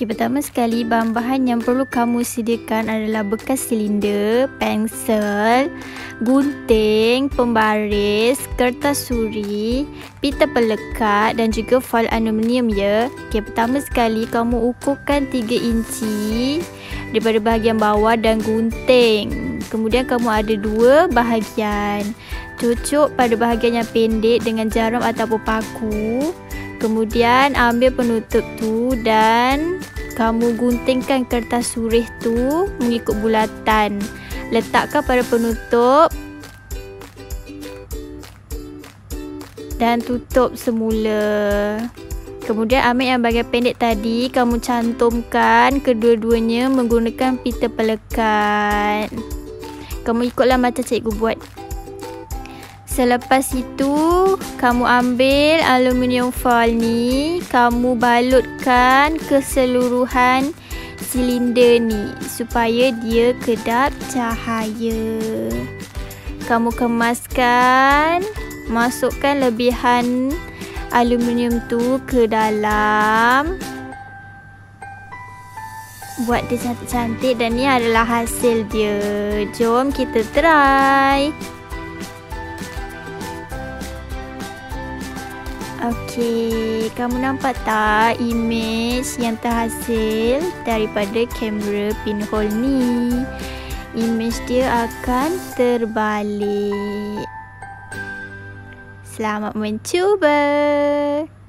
Okey, pertama sekali bahan-bahan yang perlu kamu sediakan adalah bekas silinder, pensel, gunting, pembaris, kertas suri, pita pelekat dan juga foil aluminium ya. Okey, pertama sekali kamu ukurkan 3 inci daripada bahagian bawah dan gunting. Kemudian kamu ada 2 bahagian. Cucuk pada bahagian yang pendek dengan jarum ataupun paku. Kemudian ambil penutup tu dan kamu guntingkan kertas surih tu mengikut bulatan. Letakkan pada penutup dan tutup semula. Kemudian ambil yang bahagian pendek tadi, kamu cantumkan kedua-duanya menggunakan pita pelekat. Kamu ikutlah macam cikgu buat. Selepas itu, kamu ambil aluminium foil ni, kamu balutkan keseluruhan silinder ni supaya dia kedap cahaya. Kamu kemaskan, masukkan lebihan aluminium tu ke dalam. Buat dia cantik-cantik dan ni adalah hasil dia. Jom kita try. Okey, kamu nampak tak image yang terhasil daripada kamera pinhole ni? Image dia akan terbalik. Selamat mencuba.